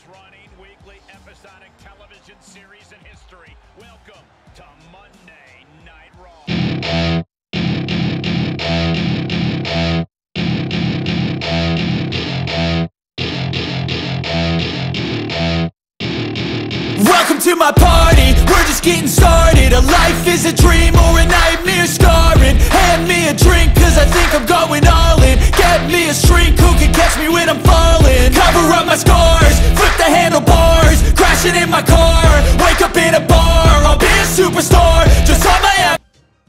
longest-running weekly episodic television series in history. Welcome to Monday Night Raw. Welcome to my party, we're just getting started. A life is a dream or a nightmare scarring. Hand me a drink cause I think I'm going all in. Get me a shrink who can catch me when I'm falling. Cover up my scars, flip the handlebars. Crashing in my car, wake up in a bar. I'll be a superstar, just on my ass.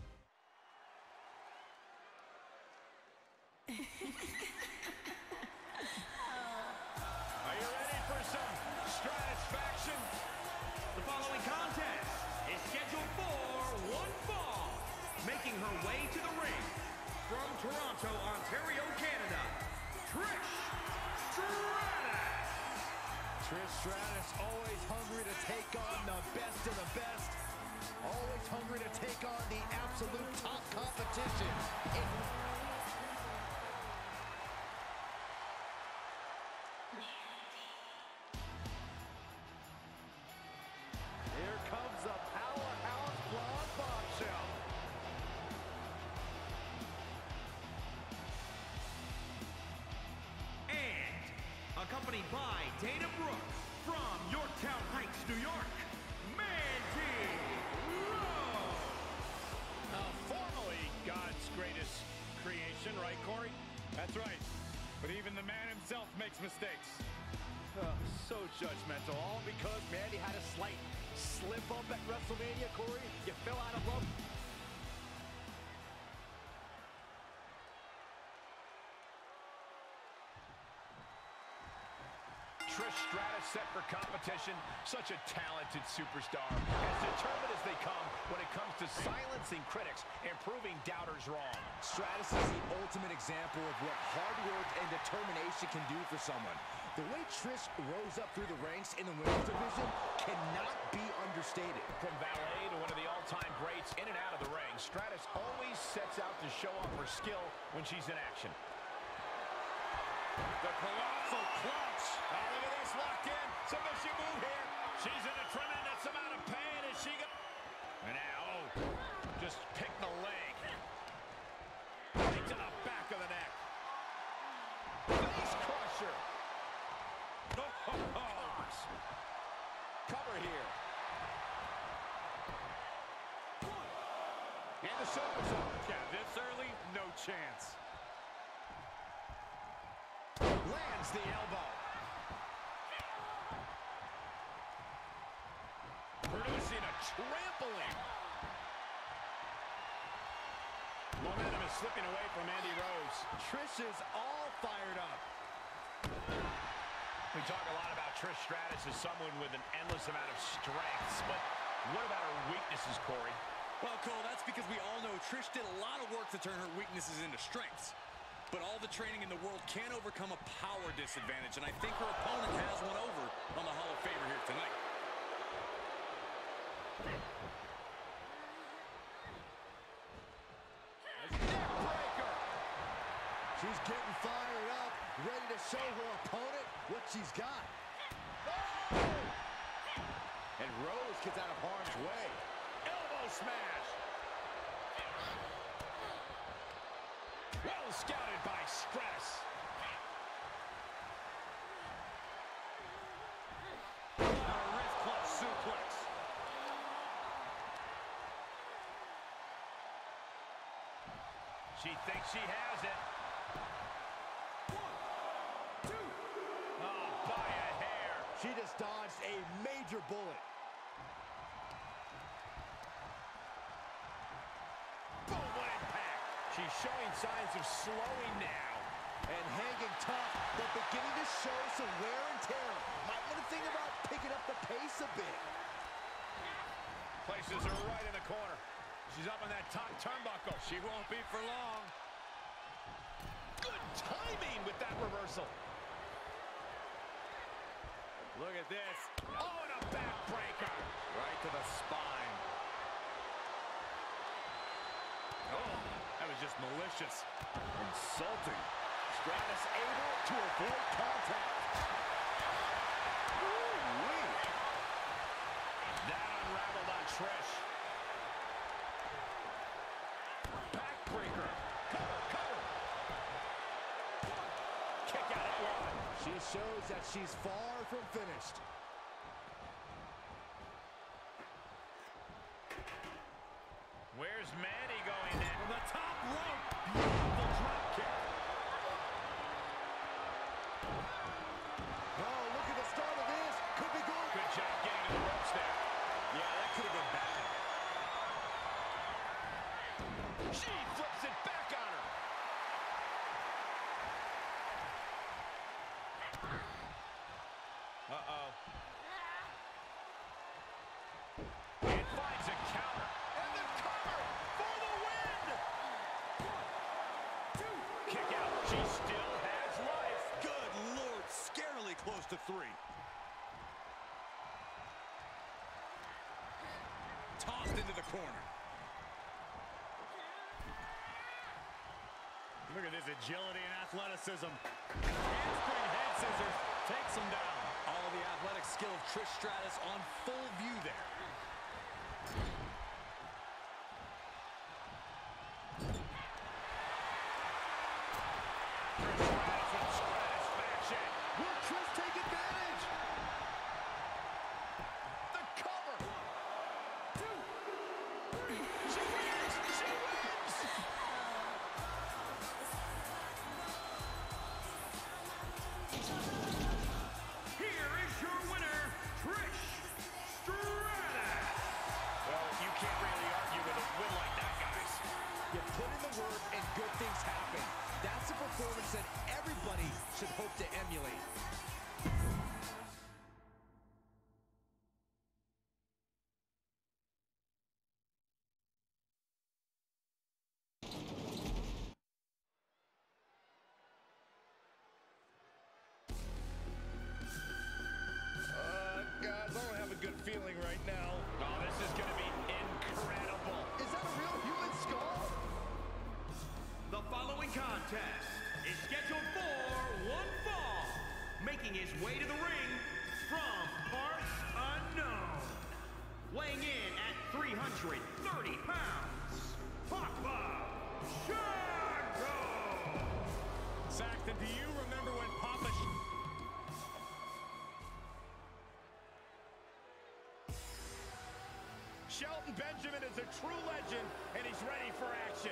Are you ready for some stratisfaction? The following contest is scheduled for one fall. Making her way to the ring from Toronto, Ontario, Canada, Trish Stratus. Trish Stratus, always hungry to take on the best of the best. Always hungry to take on the absolute top competition. Here comes a powerhouse blonde bombshell. And accompanied by Dana Brooke from Yorktown Heights, New York, Mandy Rose. Formerly God's greatest creation, right, Corey? That's right. But even the man himself makes mistakes. So judgmental. All because Mandy had a slight slip up at WrestleMania, Corey. You fell out of love. Trish Stratus set for competition, such a talented superstar, as determined as they come when it comes to silencing critics and proving doubters wrong. Stratus is the ultimate example of what hard work and determination can do for someone. The way Trish rose up through the ranks in the women's division cannot be understated. From valet to one of the all-time greats in and out of the ring, Stratus always sets out to show off her skill when she's in action. The colossal clutch. Oh, look at this, locked in. Submission move here. She's in a tremendous amount of pain as she goes. And now, just pick the leg. Right to the back of the neck. Face crusher. Cover here. And the shoulders up. Yeah, this early, no chance. Lands the elbow. Producing a trampling. Momentum is slipping away from Mandy Rose. Trish is all fired up. We talk a lot about Trish Stratus as someone with an endless amount of strengths, but what about her weaknesses, Corey? Well, Cole, that's because we all know Trish did a lot of work to turn her weaknesses into strengths. But all the training in the world can't overcome a power disadvantage, and I think her opponent has one over on the Hall of Famer here tonight. Neckbreaker. She's getting fired up, ready to show her opponent what she's got. And Rose gets out of harm's way. Elbow smash. Well scouted by Stratus. Wrist clutch suplex. She thinks she has it. 1, 2. Oh, by a hair. She just dodged a major bullet. Boom, what impact. She's showing signs of slowing now. And hanging tough, but beginning to show some wear and tear. Might want to think about picking up the pace a bit. Places her right in the corner. She's up on that top turnbuckle. She won't be for long. Good timing with that reversal. Look at this. Oh, and a backbreaker. Right to the spine. Oh, that was just malicious. Insulting. Stratus able to avoid contact. leveled on Trish. Backbreaker. Cover, cover. Kick out at one. She shows that she's far from finished. Where's Mandy going now? From the top rope. Beautiful drop kick. Oh, look at the start of this. Could be good. Good job getting to the ropes there. Yeah, that could have been bad. She flips it back on her. Uh-oh. And finds a counter. And the cover for the win! 1, 2. Kick out. She still has life. Good Lord, scarily close to 3. Tossed into the corner. Look at this agility and athleticism. Handspring head scissors takes him down. All the athletic skill of Trish Stratus on full view there. Trish Stratus with satisfaction. Will Trish take advantage? The cover. 1, 2. She wins. She wins. Here is your winner, Trish Stratus. Well, you can't really argue with a win like that, guys. You put in the work and good things happen. That's a performance that everybody should hope to emulate. Guys, I don't have a good feeling right now. Oh, this is going to be incredible. Is that a real human skull? The following contest is scheduled for one fall. Making his way to the ring from parts unknown. Weighing in at 330 pounds, Papa Shango! Saxton, do you remember when Papa Shelton Benjamin is a true legend, and he's ready for action.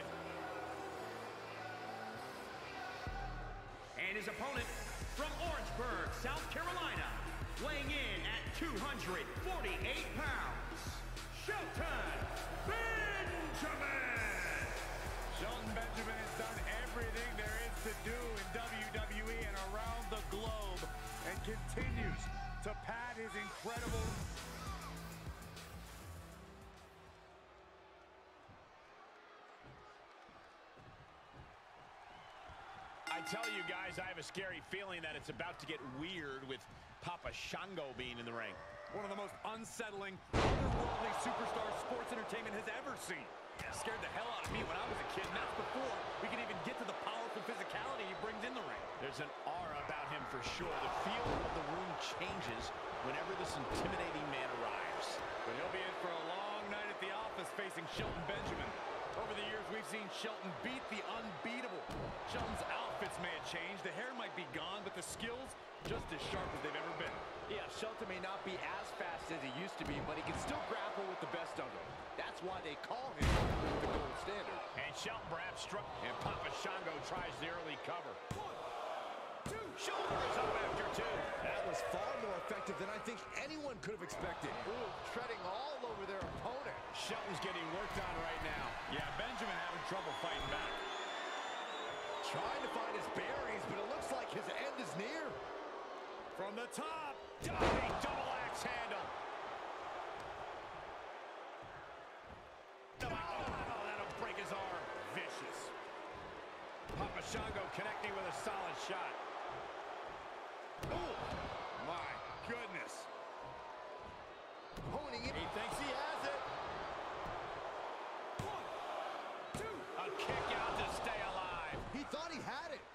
And his opponent from Orangeburg, South Carolina, weighing in at 248 pounds, Shelton Benjamin! Shelton Benjamin has done everything there is to do in WWE and around the globe and continues to pad his incredible... I tell you guys, I have a scary feeling that it's about to get weird with Papa Shango being in the ring. One of the most unsettling, otherworldly superstars sports entertainment has ever seen. Scared the hell out of me when I was a kid, and that's before we can even get to the powerful physicality he brings in the ring. There's an aura about him for sure. The feel of the room changes whenever this intimidating man arrives. But he'll be in for a long night at the office facing Shelton Benjamin. Over the years, we've seen Shelton beat the unbeatable. Shelton's outfits may have changed, the hair might be gone, but the skills just as sharp as they've ever been. Yeah, Shelton may not be as fast as he used to be, but he can still grapple with the best of them. That's why they call him the gold standard. And Shelton perhaps struck, and Papa Shango tries the early cover. 1, 2, shoulders up after 2. That was far more effective than I think anyone could have expected. Ooh, treading all over their opponent. Shelton's getting worked on right now. Yeah, Benjamin having trouble fighting back. Trying to find his bearings, but it looks like his end is near. From the top. Diving double axe handle. Oh, that'll break his arm. Vicious. Papa Shango connecting with a solid shot. Oh, my goodness. Honing it. He thinks he has it. 1, 2. A kick out to stay alive. He thought he had it.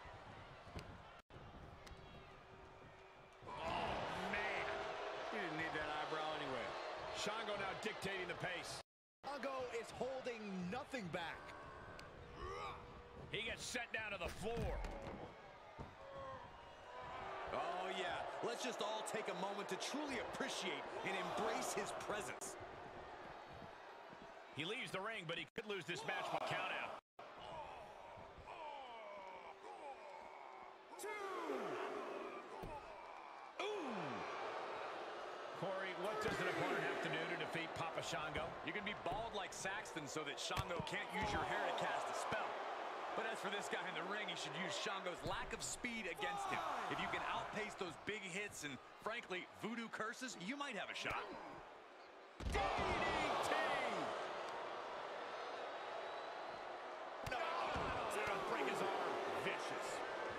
Oh, man. He didn't need that eyebrow anyway. Shango now dictating the pace. Shango is holding nothing back. He gets sent down to the floor. Oh, yeah. Let's just all take a moment to truly appreciate and embrace his presence. He leaves the ring, but he could lose this match by countout. Corey, what does an opponent have to do to defeat Papa Shango? You can be bald like Saxton so that Shango can't use your hair to cast a spell. But as for this guy in the ring, he should use Shango's lack of speed against him. If you can outpace those big hits and, frankly, voodoo curses, you might have a shot. DDT! No, that'll break his arm. Vicious.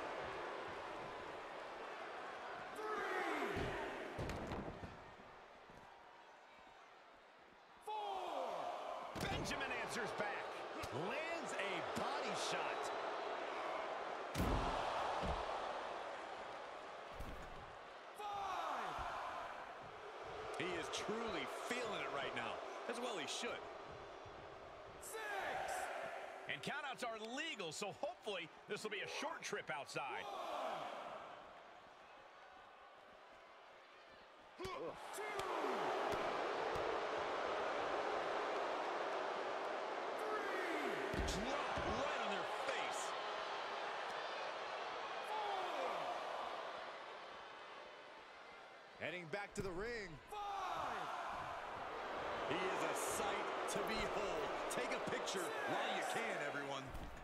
Benjamin answers back. Lands a body shot. He is truly feeling it right now. As well he should. And countouts are legal, so hopefully this will be a short trip outside. Drop right on their face. Heading back to the ring. He is a sight to behold. Take a picture while you can, everyone.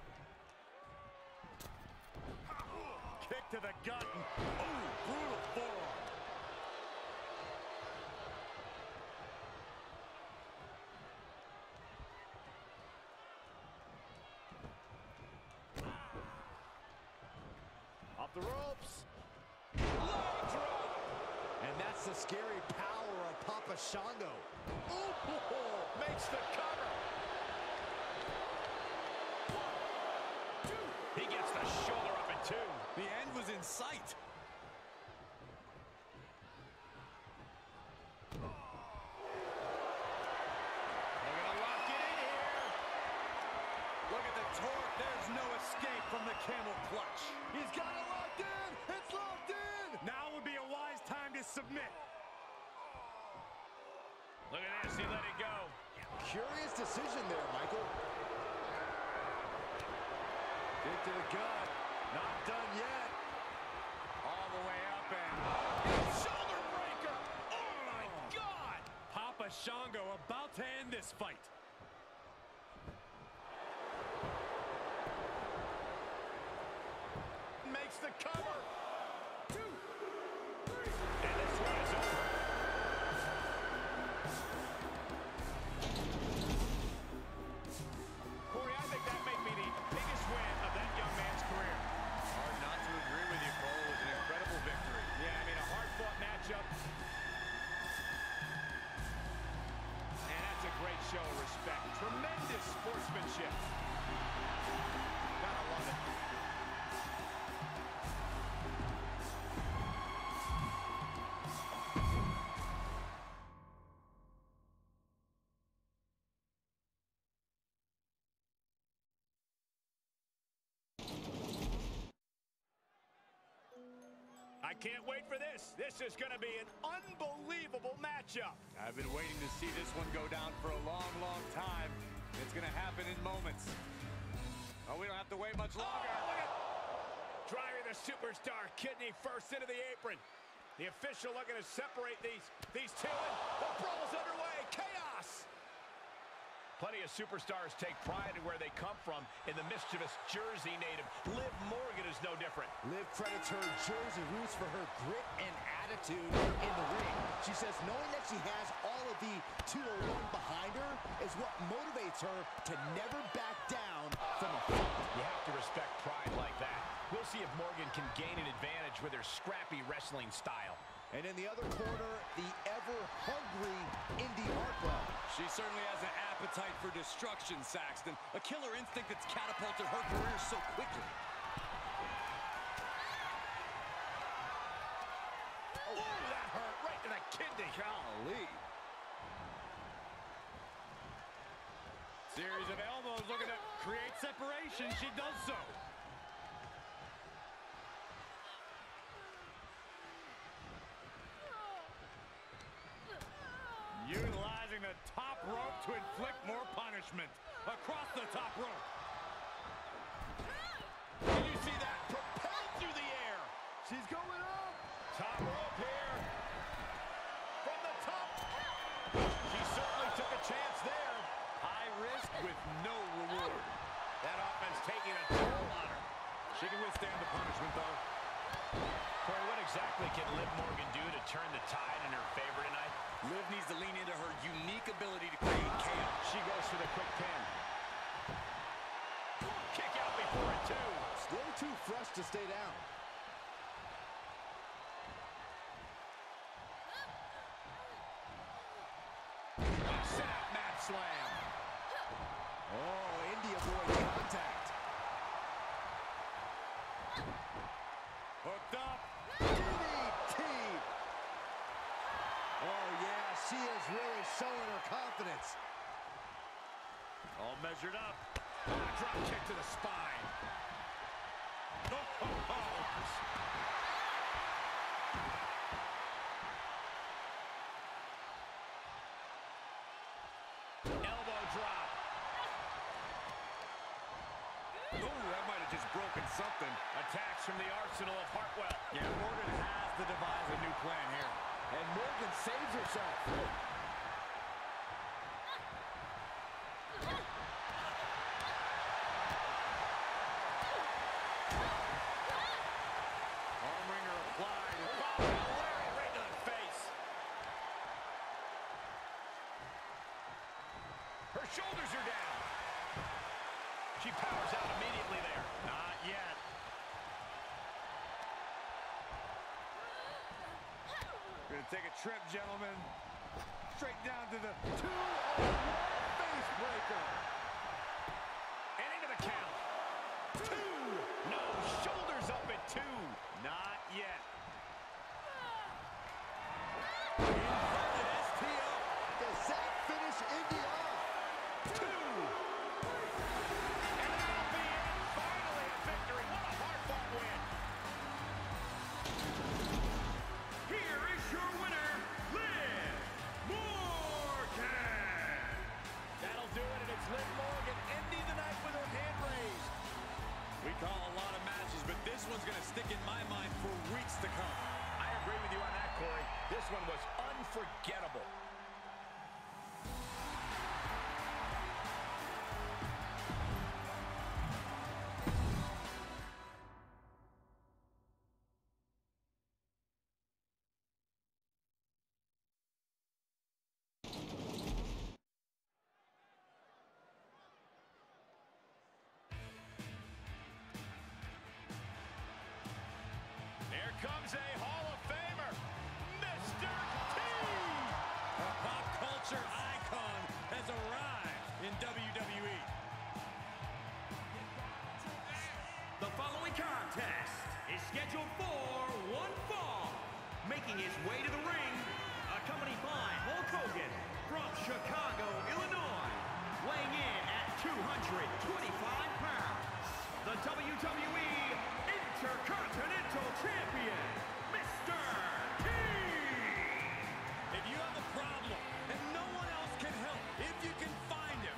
Kick to the gut. Oh, brutal forearm. Off the ropes. Leg drop. And that's the scary power of Papa Shango. Ooh, makes the cover. He gets the shoulder up in two. The end was in sight. They're gonna lock it in here. Look at the torque. There's no escape from the camel clutch. He's got it locked in. It's locked in. Now would be a wise time to submit. Look at this, he let it go. Curious decision there, Michael. Kick to the gut. Not done yet. All the way up and... Shoulder breaker. Oh my God. Papa Shango about to end this fight. Makes the cover. 2, 3. And this one is over. Corey, I think that may be the biggest win of that young man's career. Hard not to agree with you, Cole. It was an incredible victory. Yeah, I mean, a hard-fought matchup. And that's a great show of respect. Tremendous sportsmanship. Gotta love it. I can't wait for this. This is going to be an unbelievable matchup. I've been waiting to see this one go down for a long, long time. It's going to happen in moments. Oh, we don't have to wait much longer. Look at driving the superstar kidney first into the apron. The official looking to separate these two. And the brawl's underway. Chaos. Plenty of superstars take pride in where they come from in the mischievous Jersey native. Liv Morgan is no different. Liv credits her Jersey roots for her grit and attitude in the ring. She says knowing that she has all of the 201 behind her is what motivates her to never back down from a fight. You have to respect pride like that. We'll see if Morgan can gain an advantage with her scrappy wrestling style. And in the other corner, the ever-hungry Indi Hartwell. She certainly has an appetite for destruction, Saxton. A killer instinct that's catapulted her career so quickly. Oh, that hurt right to the kidney. Golly. Series of elbows looking to create separation. She does so. Utilizing the top rope to inflict more punishment. Across the top rope. Did you see that? Propelled through the air. She's going up. Top rope here. From the top. She certainly took a chance there. High risk with no reward. That offense taking a toll on her. She can withstand the punishment, though. Corey, what exactly can Liv Morgan do to turn the tide in her favor tonight? Liv needs to lean into her unique ability to create chaos. She goes for the quick pin. Kick out before it, too. Still too fresh to stay down. Set up mat slam. Oh, India boy contact. Hooked up. DDT. Oh, yeah, she is really showing her confidence. All measured up. Drop kick to the spine. Elbow drop. Oh, that might have just broken something. Attacks from the arsenal of Hartwell. Yeah, Morgan has to devise a new plan here. And Morgan saves herself. Armringer applied. Larry right to the face. Her shoulders are down. She powers out immediately there. Not yet. Gonna take a trip, gentlemen. Straight down to the 2-on-1 face breaker. And into the count. 2. No, shoulders up at 2. Not yet. Inverted STO. Does that finish India off? 2. And that'll be it. Finally a victory. What a hard-fought win. Here is your winner, Liv Morgan. That'll do it, and it's Liv Morgan ending the night with her hand raised. We call a lot of matches, but this one's going to stick in my mind for weeks to come. I agree with you on that, Corey. This one was unforgettable. Here comes a Hall of Famer, Mr. T. A pop culture icon has arrived in WWE. The following contest is scheduled for one fall. Making his way to the ring, accompanied by Hulk Hogan from Chicago, Illinois. Weighing in at 225 pounds, the WWE Intercontinental Champion, Mr. T. If you have a problem and no one else can help, if you can find him.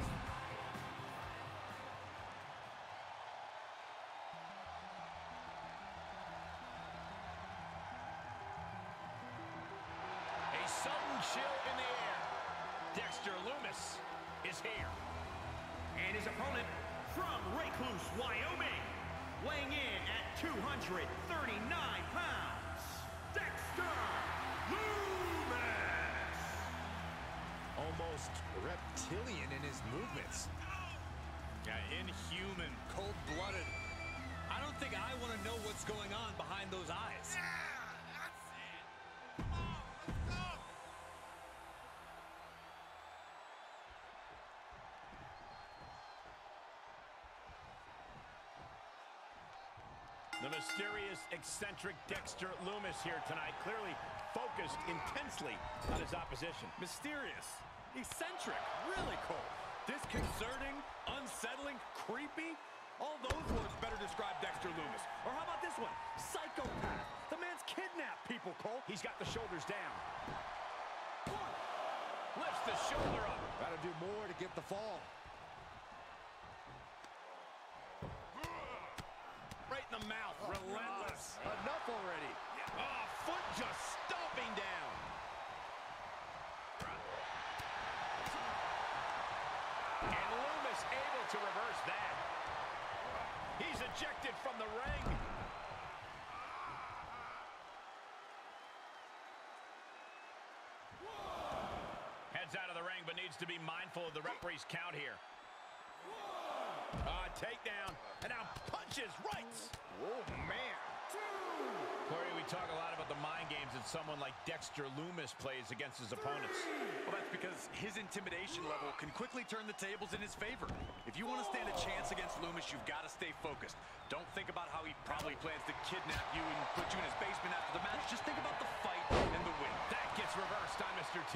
A sudden chill in the air. Dexter Lumis is here. And his opponent from Recluse, Wyoming, weighing in at 239 pounds, Dexter Lumis. Almost reptilian in his movements. Yeah, inhuman, cold-blooded. I don't think I want to know what's going on behind those eyes. The mysterious, eccentric Dexter Lumis here tonight, clearly focused intensely on his opposition. Mysterious, eccentric, really cold. Disconcerting, unsettling, creepy. All those words better describe Dexter Lumis. Or how about this one? Psychopath. The man's kidnapped people, Cole. He's got the shoulders down. Lifts the shoulder up. Gotta do more to get the fall. Right in the mouth. Relentless. Enough already. Oh, foot just stomping down. And Lumis able to reverse that. He's ejected from the ring. Heads out of the ring, but needs to be mindful of the referee's count here. Takedown, and now punches, rights. Oh, man. Corey, we talk a lot about the mind games that someone like Dexter Lumis plays against his opponents. Well, that's because his intimidation level can quickly turn the tables in his favor. If you want to stand a chance against Lumis, you've got to stay focused. Don't think about how he probably plans to kidnap you and put you in his basement after the match. Just think about the fight and the win. That gets reversed on Mr. T.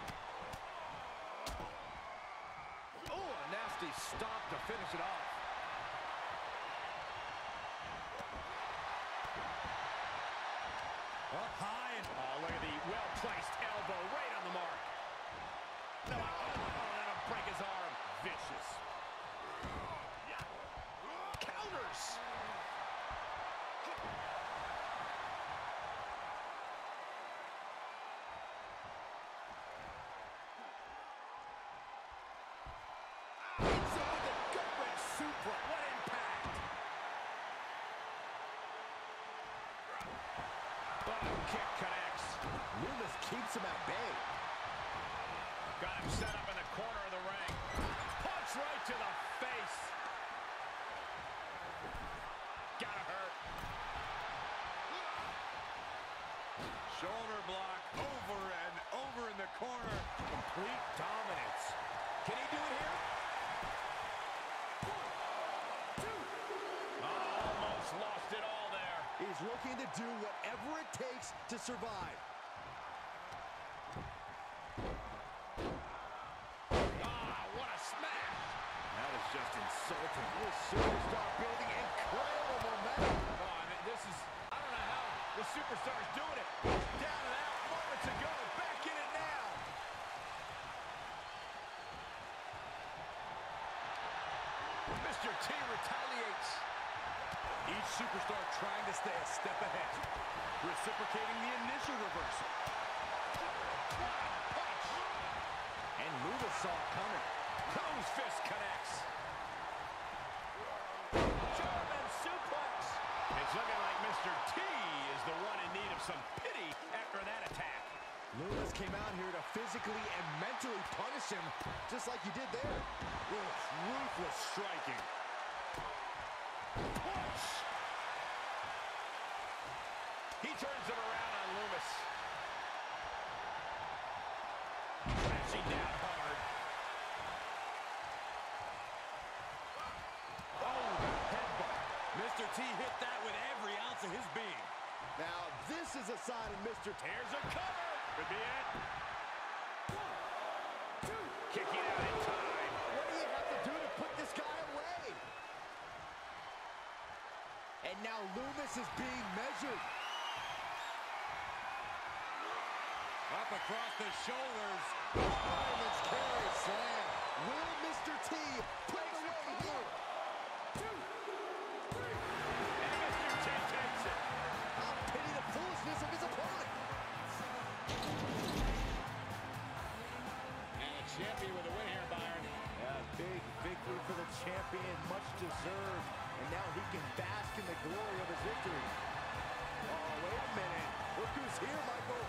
Oh, a nasty stop to finish it off. Up high, and look at the well-placed elbow right on the mark. No, that'll break his arm. Vicious. Counters. Hits him with a gut-wrench suplex. What impact. Bottom kick connects. Lumis keeps him at bay. Got him set up in the corner of the ring. Punch right to the face. Gotta hurt. Shoulder block over and over in the corner. Complete dominance. Can he do it here? Almost lost it all there. He's looking to do whatever it takes to survive. What a smash. That is just insulting. This superstar building incredible momentum. This is, I don't know how the superstar's doing it. Down and out, moments ago, back in it now. Mr. T retaliates. Each superstar trying to stay a step ahead. Reciprocating the initial reversal. And Lumis saw it coming. Crow's fist connects. German suplex. It's looking like Mr. T is the one in need of some pity after that attack. Lumis came out here to physically and mentally punish him, just like he did there. Ruthless striking. Punch. He turns him around on Lumis. Crashing down hard. Oh, headbutt. Mr. T hit that with every ounce of his being. Now, this is a sign of Mr. T. Here's a cover. Could be it. Kicking out in time. What do you have to do to put this guy away? And now Lumis is being measured. Up across the shoulders. Fireman's carry slam. Will Mr. T put it away here? And Mr. T takes it. I'll pity the foolishness of his opponent. And the champion with a win here, Byron. Yeah, big victory for the champion, much deserved. And now he can bask in the glory of his victory. Oh, wait a minute. Look who's here, Michael.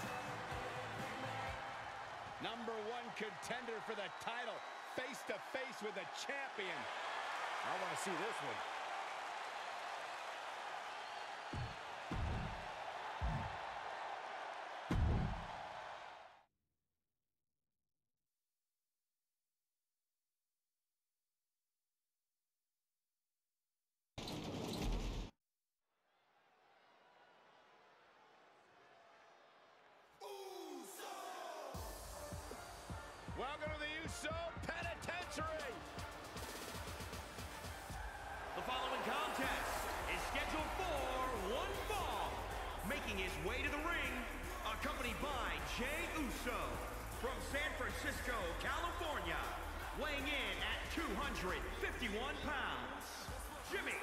#1 contender for the title, face to face with the champion. I want to see this one. Welcome to the Uso Penitentiary. victory. The following contest is scheduled for one fall. Making his way to the ring, accompanied by Jey Uso from San Francisco, California, weighing in at 251 pounds, Jimmy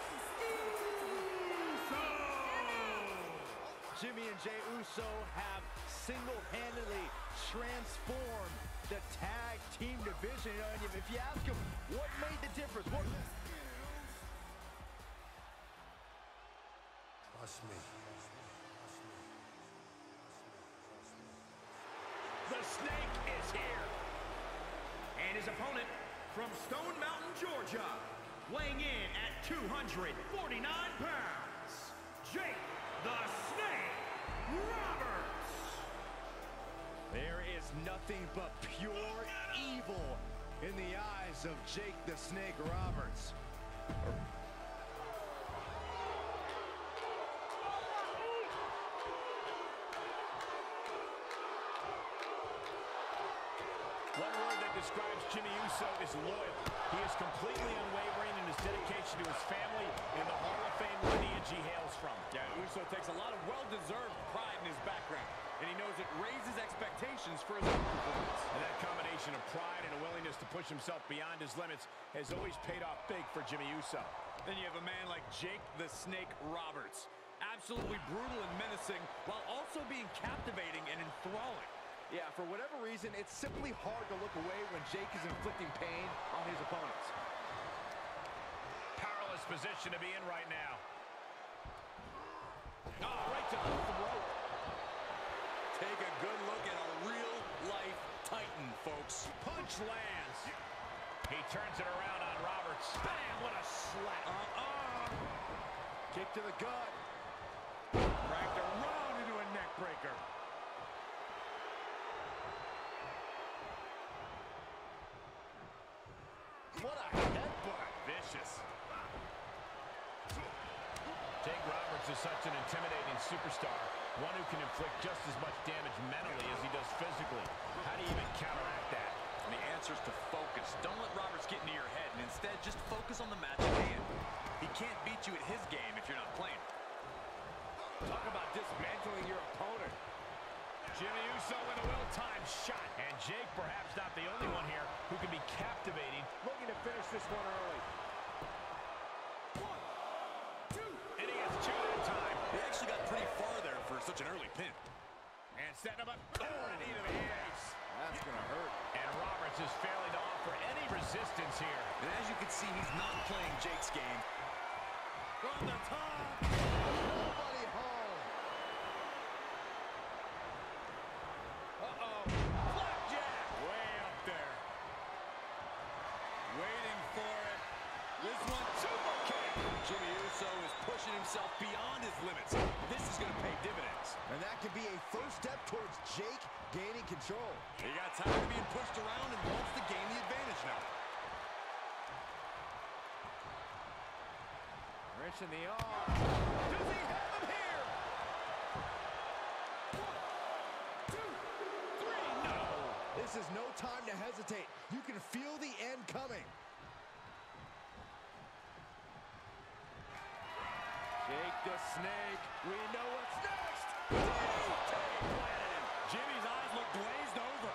Uso. Jimmy and Jey Uso have single-handedly transformed the tag team division. And if you ask them, what made the difference? Trust me. The Snake is here. And his opponent from Stone Mountain, Georgia, weighing in at 249 pounds, Jake the Snake Roberts. There is nothing but pure evil in the eyes of Jake the Snake Roberts. One word that describes Jimmy Uso is loyal. He is completely unwavering in his dedication to his family and the Hall of Fame lineage he hails from. Yeah, Uso takes a lot of well-deserved pride in his background, and he knows it raises expectations for his own performance. And that combination of pride and a willingness to push himself beyond his limits has always paid off big for Jimmy Uso. Then you have a man like Jake the Snake Roberts. Absolutely brutal and menacing, while also being captivating and enthralling. Yeah, for whatever reason, it's simply hard to look away when Jake is inflicting pain on his opponents. Powerless position to be in right now. Oh, right to the throat. Take a good look at a real-life Titan, folks. Punch lands. He turns it around on Roberts. Bam, what a slap. Kick to the gut. Dragged around into a neck breaker. What a headbutt. Vicious. Jake Roberts is such an intimidating superstar, one who can inflict just as much damage mentally as he does physically. How do you even counteract that? And the answer is to focus. Don't let Roberts get into your head, and instead just focus on the match at hand. He can't beat you at his game if you're not playing. Talk about dismantling your opponent. Jimmy Uso with a well-timed shot. And Jake perhaps not the only one here who can be captivating, looking to finish this one early. 1, 2. And he gets 2 at a time. He actually got pretty far there for such an early pin. And setting him up. Oh, and into the face. That's going to hurt. And Roberts is failing to offer any resistance here. And as you can see, he's not playing Jake's game. From the top. Nobody home. Uh-oh. Flapjack. Way up there. Waiting for it. This one, Super kick. Jimmy Uso is pushing himself beyond his limits. This is going to pay dividends. And that could be a first step towards Jake gaining control. He got tired of being pushed around and wants to gain the advantage now. Wrench in the arm. Does he have him here? 1, 2, 3. No. This is no time to hesitate. You can feel the end coming. Jake the Snake. We know what's next. Jimmy's eyes look glazed over.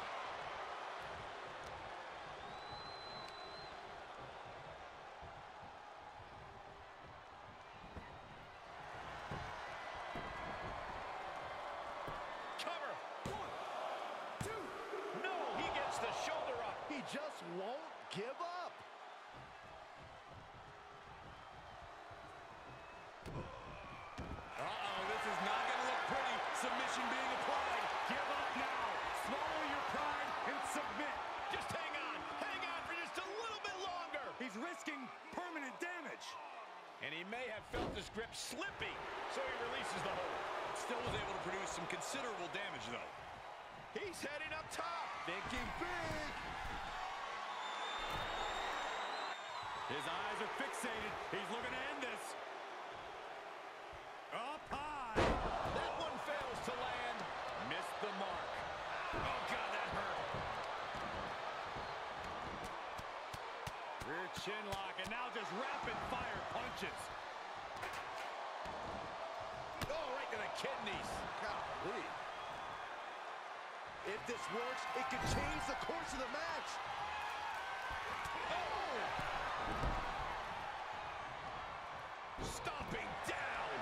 Cover. 1, 2. No, he gets the shoulder up. He just won't give up. This is not going to look pretty. Submission being applied. Give up now. Swallow your pride and submit. Just hang on. Hang on for just a little bit longer. He's risking permanent damage. And he may have felt his grip slipping, so he releases the hold. Still was able to produce some considerable damage, though. He's heading up top. Thinking big. His eyes are fixated. He's looking to end this. Up high. That one fails to land. Missed the mark. Oh, God, that hurt. chin lock, and now just rapid-fire punches. Oh, right to the kidneys. Golly. If this works, it could change the course of the match. Oh! Stomping down.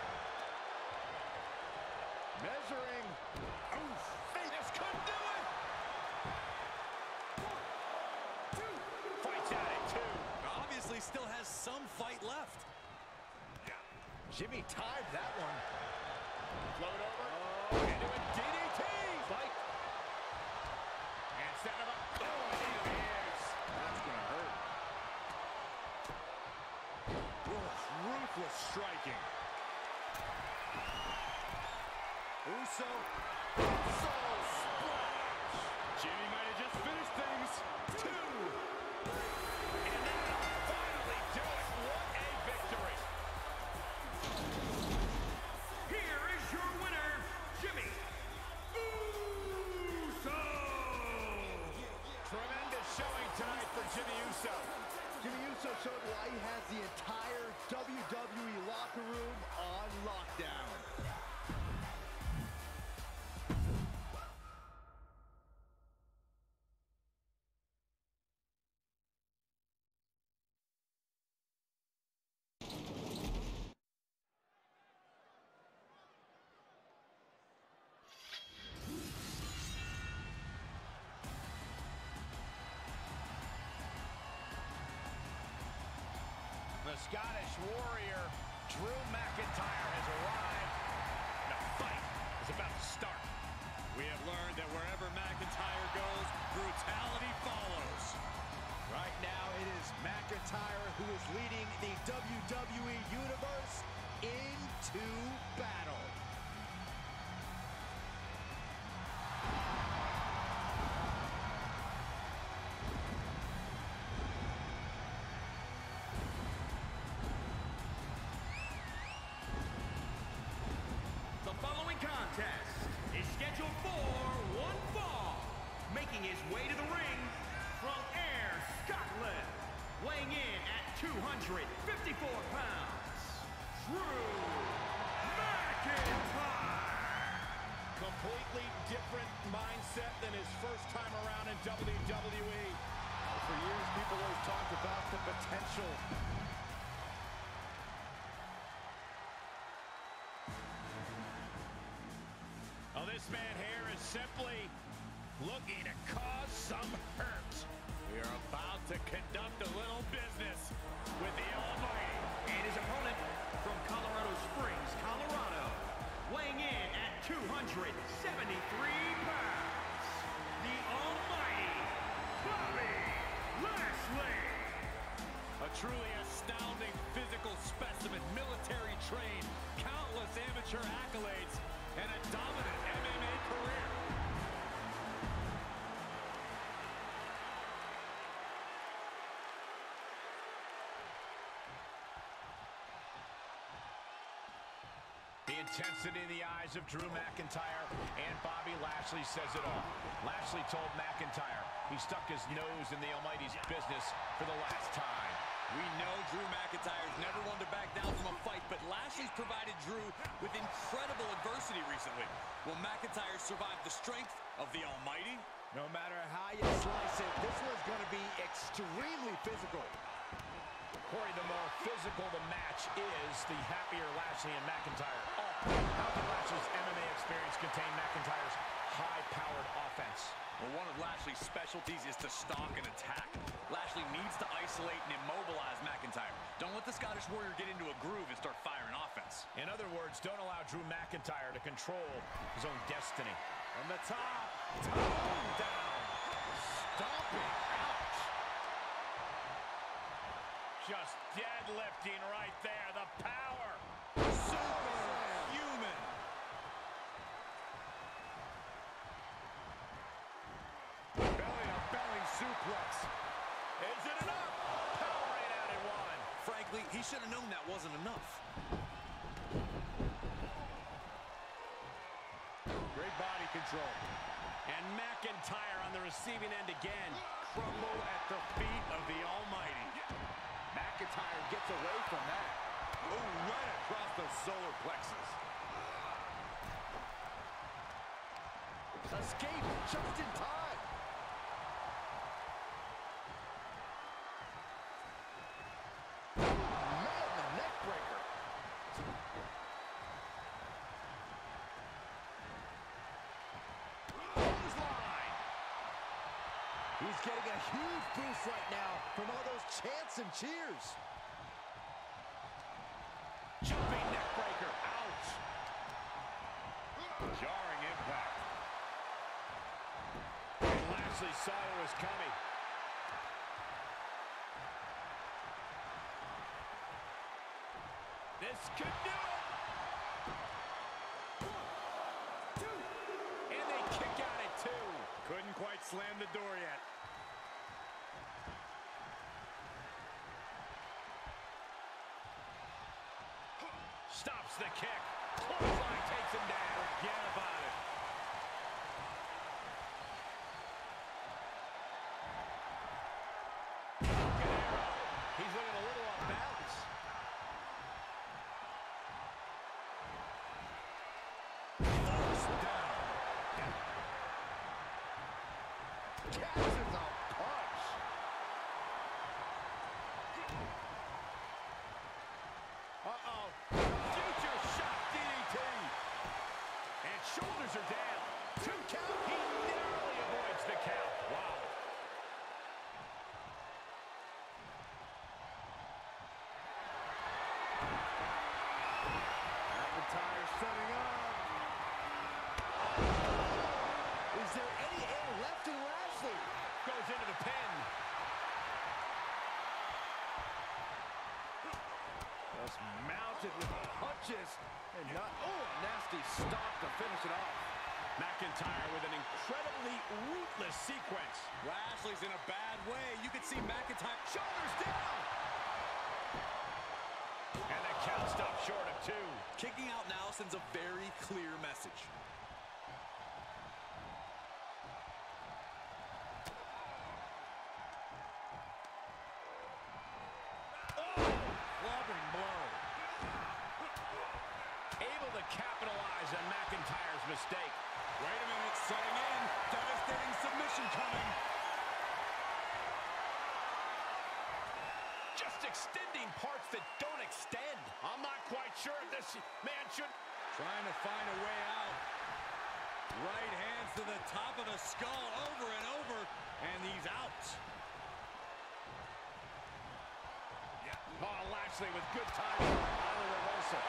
Measuring. Oof. Hey, this could do it. 1, 2. Fights at it, 2. Obviously still has some fight left. Jimmy timed that one. Float over. Into a DDT. Fight. And set him up. Oh, it is. That's gonna hurt. Ruthless striking. Uso. Jimmy might have just finished things. 2. And now, finally do it. What a victory. Here is your winner, Jimmy Uso! Tremendous showing tonight for Jimmy Uso. Jimmy Uso showed why he has the entire WWE locker room on lockdown. The Scottish Warrior, Drew McIntyre, has arrived. The fight is about to start. We have learned that wherever McIntyre goes, brutality follows. Right now, it is McIntyre who is leading the WWE Universe into battle. The following contest is scheduled for one fall. Making his way to the ring from Ayr, Scotland. Weighing in at 254 pounds, Drew McIntyre. Completely different mindset than his first time around in WWE. For years, people always talked about the potential. Oh, this man here is simply looking to cause some hurt. We are about to conduct a little business with the Almighty. And his opponent from Colorado Springs, Colorado. Weighing in at 273 pounds, the almighty Bobby Lashley. A truly astounding physical specimen, military trained, countless amateur accolades, and a dominant MMA career. The intensity in the eyes of Drew McIntyre and Bobby Lashley says it all. Lashley told McIntyre he stuck his nose in the Almighty's business for the last time. We know Drew McIntyre's never wanted to back down from a fight, but Lashley's provided Drew with incredible adversity recently. Will McIntyre survive the strength of the Almighty? No matter how you slice it, this one's going to be extremely physical. Corey, the more physical the match is, the happier Lashley and McIntyre are. How can Lashley's MMA experience contain McIntyre's high-powered offense? Well, one of Lashley's specialties is to stalk and attack. Lashley needs to isolate and immobilize McIntyre. Don't let the Scottish Warrior get into a groove and start firing offense. In other words, don't allow Drew McIntyre to control his own destiny. On the top. Down. Stomping. Ouch. Just deadlifting right there. The power. Superhuman. Belly-to-belly suplex. Is it enough? Powering out at one. Frankly, he should have known that wasn't enough. Great body control. And McIntyre on the receiving end again. Crumble at the feet of the Almighty. McIntyre gets away from that. Oh, right across the solar plexus. Escape just in time. Man, the neck breaker. Clothesline. He's getting a huge boost right now from all those chants and cheers. Jumping neck breaker. Ouch. Jarring impact. And Lashley saw it was coming. This could do it. 1, 2. And they kick out at 2. Couldn't quite slam the door yet. Stops the kick. Clothesline takes him down. Forget about it. Broken arrow. He's looking a little off balance. Force down. Catches a punch. Uh-oh. Future shock DDT. And shoulders are down. 2 count. He narrowly avoids the count. Wow. McIntyre setting up. Is there any air left in Lashley? Goes into the pin. Just mounted with punches. And not, oh, a nasty stop to finish it off. McIntyre with an incredibly ruthless sequence. Lashley's in a bad way. You can see McIntyre. Shoulders down. And the count stopped short of 2. Kicking out now sends a very clear message. Clubbing blow. Able to capitalize on McIntyre's mistake. Wait a minute, setting in. Devastating submission coming. Just extending parts that don't extend. I'm not quite sure if this man should... Trying to find a way out. Right hands to the top of the skull over and over. And he's out. Oh, Lashley with good timing on the reversal.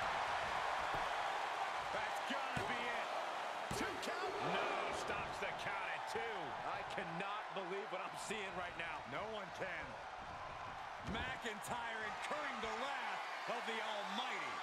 That's gotta be it. 2 count. No, stops the count at 2. I cannot believe what I'm seeing right now. No one can. McIntyre incurring the wrath of the Almighty.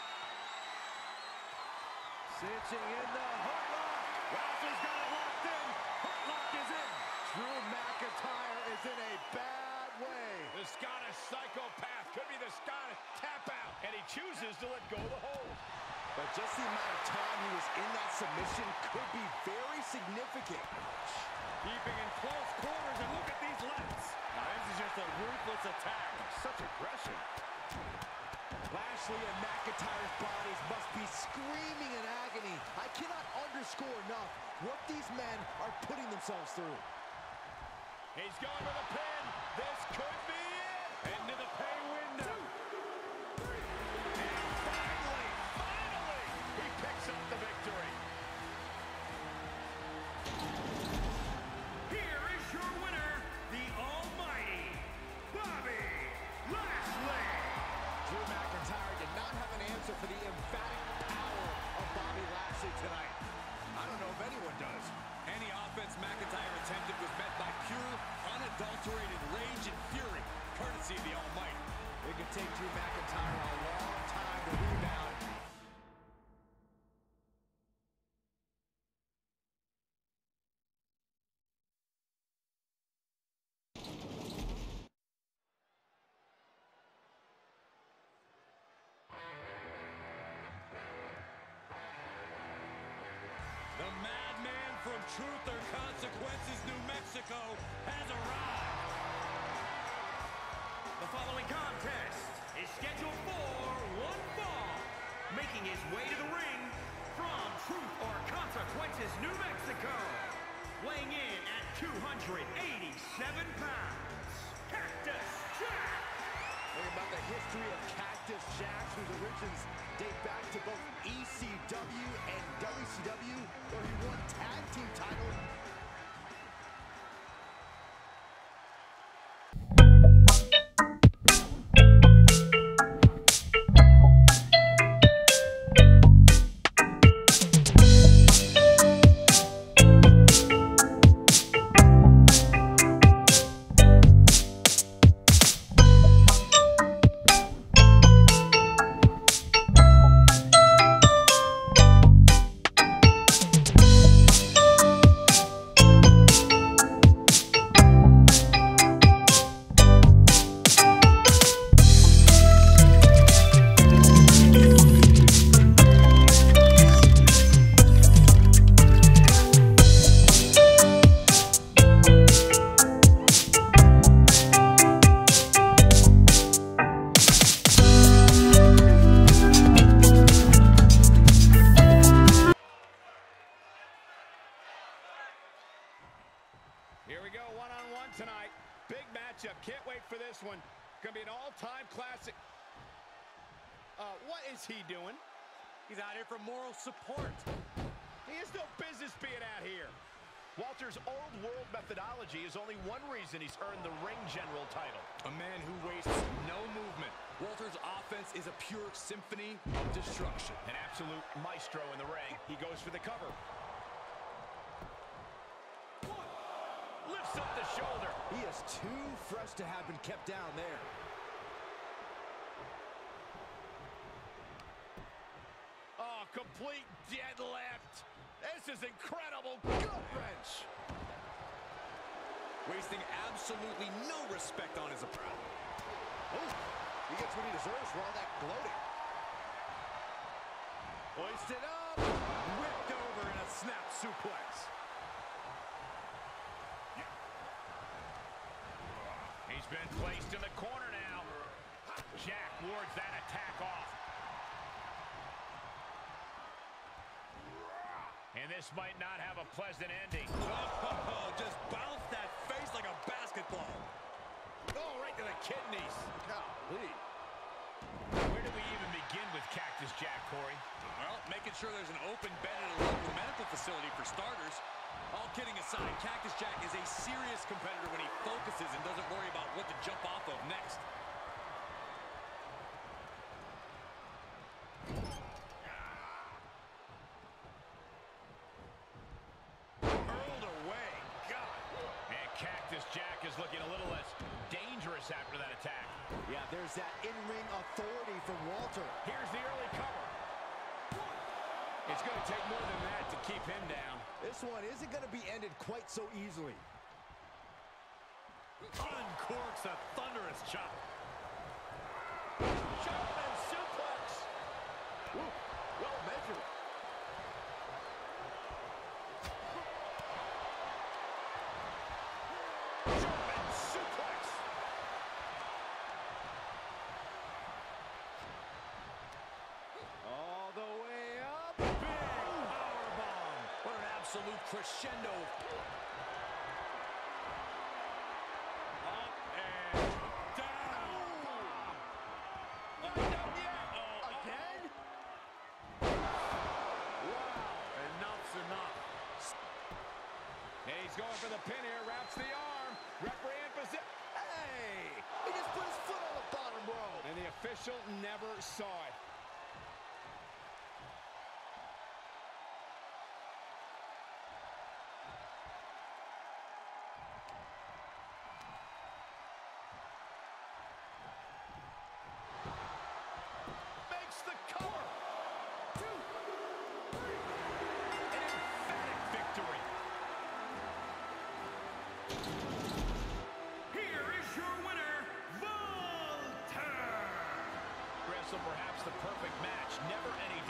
Cinching in the hurt lock. Lashley's got it locked in. Hurt lock is in. Drew McIntyre is in a bad way. The Scottish psychopath could be the Scottish tap out. And he chooses to let go of the hold. But just the amount of time he was in that submission could be very significant. Keeping in close quarters, and look at these lefts. Now this is just a ruthless attack. Such aggression. Lashley and McIntyre's bodies must be screaming in agony. I cannot underscore enough what these men are putting themselves through. He's going for the pin. This could be it. Into the pay window. 2, 3. And finally, he picks up the victory. Here is your winner, the Almighty Bobby Lashley. Drew McIntyre did not have an answer for the emphatic power of Bobby Lashley tonight. I don't know if anyone does. Any offense McIntyre attempted was met by pure, unadulterated rage and fury, courtesy of the Almighty. It could take Drew McIntyre a long time to rebound. The madman from Truth or Consequences, New Mexico, has arrived. The following contest is scheduled for one fall. Making his way to the ring from Truth or Consequences, New Mexico. Weighing in at 287 pounds, Cactus Jack. Think about the history of Cactus Jack, whose origins date back to both ECW and WCW, where he won tag team titles. Here we go, one-on-one tonight. Big matchup. Can't wait for this one. Gonna be an all-time classic. What is he doing? He's out here for moral support. He has no business being out here. Walter's old world methodology is only one reason he's earned the ring general title. A man who wastes no movement. Walter's offense is a pure symphony of destruction. An absolute maestro in the ring. He goes for the cover. Lifts up the shoulder. He is too fresh to have been kept down there. Oh, complete deadlift. This is incredible. Gut wrench. Wasting absolutely no respect on his opponent. Oh, he gets what he deserves for all that gloating. Hoisted up, whipped over in a snap suplex. He's been placed in the corner now. Jack wards that attack off. And this might not have a pleasant ending. Oh, just bounce that face like a basketball. Oh, right to the kidneys. Golly. Where do we even begin with Cactus Jack, Corey? Well, making sure there's an open bed at a local medical facility for starters. All kidding aside, Cactus Jack is a serious competitor when he focuses and doesn't worry about what to jump off of next. Hurled away. God. And Cactus Jack is looking a little less dangerous after that attack. Yeah, there's that in-ring authority from Walter. Here's the early cover. It's going to take more than that to keep him down. This one isn't going to be ended quite so easily. Uncorks a thunderous chop. German suplex. Ooh, well measured. German suplex. All the way up. Big powerbomb. What an absolute crescendo. Up and down. Not done yet. Again? Wow, enough's enough. He's going for the pin here. Wraps the arm. Referee in position. Hey! He just put his foot on the bottom rope. And the official never saw it. Makes the cover. 2, 3. An emphatic victory. Here is your winner, Walter. Wrestle perhaps the perfect match. Never any